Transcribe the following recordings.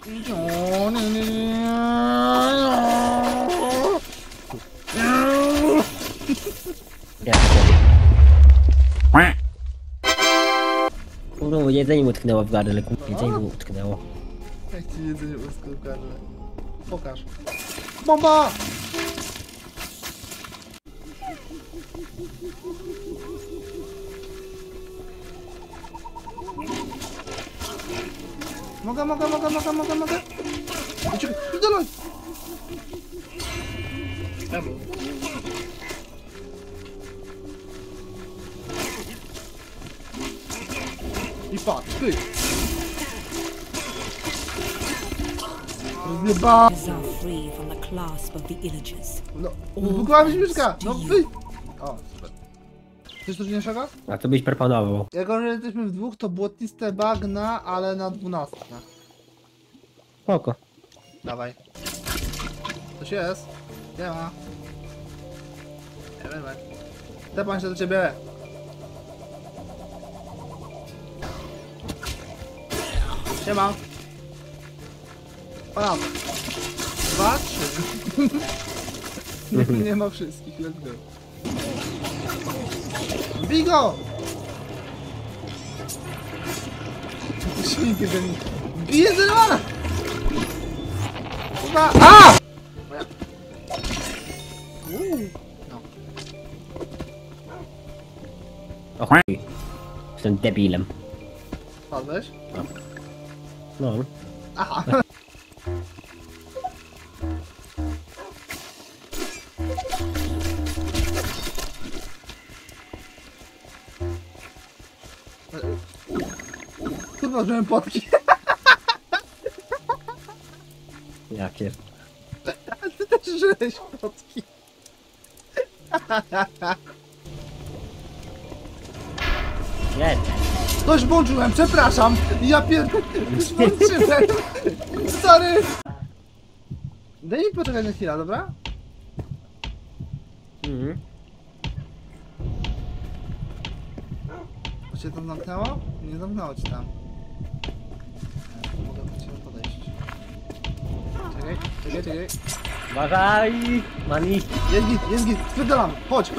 Kurwa, jedzenie mu utknęło w gardle, kurwa, jedzenie mu utknęło. Jak ci jedzenie utknęło w gardle? Pokaż. Bomba! Mogę. Uciekaj, dalej! I patrz, ty! Rozjeba! No, wybuchła mi śmieszka! No wy! O, super. Chcesz coś innego? A co byś proponował? Jako, że jesteśmy w dwóch, to błotniste bagna, ale na 12. Spoko. Dawaj. Coś jest? Nie ma. Nie wiem. Tepam się do ciebie. Siema. Raz. 2, 3. Nie ma wszystkich, let's go. Bigo! Świnkę ze mnie. Bije zerwana! A! No. O chuj. Jestem debilem. Padłeś? No. Aha. Kurwa, żyłem potki. Jakie? Ty też żyłeś potki. Nie. Coś włączyłem, przepraszam. Ja już włączyłem. Sorry. Daj mi poczekać na chwilę, dobra? To cię tam zamknęło? Nie zamknęło cię tam. Mogę do ciebie podejść. Czekaj. Uważaj! Mani! Jest git, spierdalam. Chodź.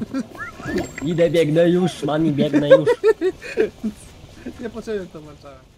Idę, biegnę już, Mani, biegnę już. Nie potrzebuję to włączałem.